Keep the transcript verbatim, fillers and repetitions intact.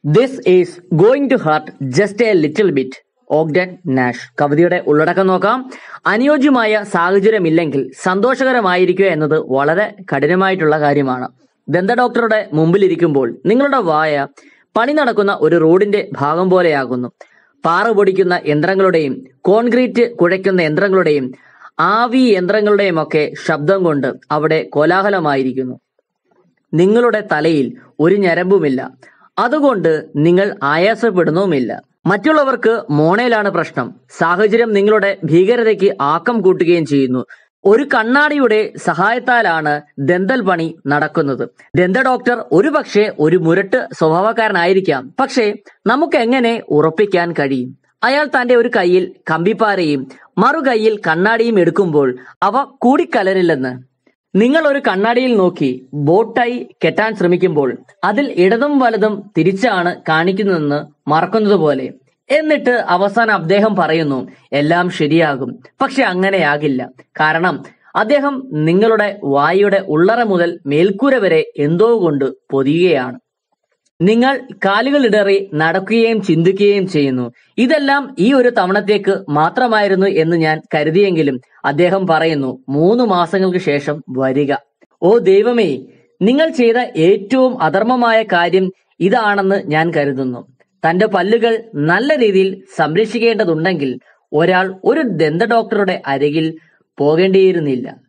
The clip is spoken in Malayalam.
This is going to hurt just a little bit. Ogden Nash. കവിതയുടെ ഉള്ളടക്കം നോക്കാം. അനുയോജ്യമായ സാഹചര്യമില്ലെങ്കിൽ സന്തോഷകരമായിരിക്കുക എന്നത് വളരെ കഠിനമായിട്ടുള്ള കാര്യമാണ്. ദന്ത ഡോക്ടറുടെ മുമ്പിലിരിക്കുമ്പോൾ നിങ്ങളുടെ വായ പണി നടക്കുന്ന ഒരു റോഡിന്റെ ഭാഗം പോലെയാകുന്നു. പാറ പൊടിക്കുന്ന യന്ത്രങ്ങളുടെയും കോൺക്രീറ്റ് കുഴയ്ക്കുന്ന യന്ത്രങ്ങളുടെയും ആവി യന്ത്രങ്ങളുടെയും ഒക്കെ ശബ്ദം കൊണ്ട് അവിടെ കോലാഹലമായിരിക്കുന്നു. നിങ്ങളുടെ തലയിൽ ഒരു ഞരമ്പുമില്ല, അതുകൊണ്ട് നിങ്ങൾ ആയാസപ്പെടുന്നുമില്ല. മറ്റുള്ളവർക്ക് മോണയിലാണ് പ്രശ്നം. സാഹചര്യം നിങ്ങളുടെ ഭീകരതയ്ക്ക് ആക്കം കൂട്ടുകയും ചെയ്യുന്നു. ഒരു കണ്ണാടിയുടെ സഹായത്താലാണ് ദന്തൽ പണി നടക്കുന്നത്. ദന്ത ഡോക്ടർ ഒരു പക്ഷേ ഒരു മുരട്ട് സ്വഭാവക്കാരനായിരിക്കാം, പക്ഷേ നമുക്ക് എങ്ങനെ ഉറപ്പിക്കാൻ കഴിയും? അയാൾ തന്റെ ഒരു കൈയിൽ കമ്പിപ്പാരയും മറു കൈയിൽ കണ്ണാടിയും എടുക്കുമ്പോൾ അവ കൂടിക്കലരില്ലെന്ന്. നിങ്ങൾ ഒരു കണ്ണാടിയിൽ നോക്കി ബോട്ടായി കെട്ടാൻ ശ്രമിക്കുമ്പോൾ അതിൽ ഇടതും വലതും തിരിച്ചാണ് കാണിക്കുന്നതെന്ന് മറക്കുന്നത് പോലെ. എന്നിട്ട് അവസാനം അദ്ദേഹം പറയുന്നു എല്ലാം ശരിയാകും. പക്ഷെ അങ്ങനെയാകില്ല. കാരണം അദ്ദേഹം നിങ്ങളുടെ വായുടെ ഉള്ളറ മുതൽ മേൽക്കൂര വരെ എന്തോ കൊണ്ട് പൊതിയുകയാണ്. നിങ്ങൾ കാലുകൾ ഇടറി നടക്കുകയും ചിന്തിക്കുകയും ചെയ്യുന്നു. ഇതെല്ലാം ഈ ഒരു തവണത്തേക്ക് മാത്രമായിരുന്നു എന്ന് ഞാൻ കരുതിയെങ്കിലും അദ്ദേഹം പറയുന്നു മൂന്ന് മാസങ്ങൾക്ക് ശേഷം വരിക. ഓ ദൈവമേ, നിങ്ങൾ ചെയ്ത ഏറ്റവും അധർമ്മമായ കാര്യം ഇതാണെന്ന് ഞാൻ കരുതുന്നു. തന്റെ പല്ലുകൾ നല്ല രീതിയിൽ സംരക്ഷിക്കേണ്ടതുണ്ടെങ്കിൽ ഒരാൾ ഒരു ദന്ത ഡോക്ടറുടെ അരികിൽ പോകേണ്ടിയിരുന്നില്ല.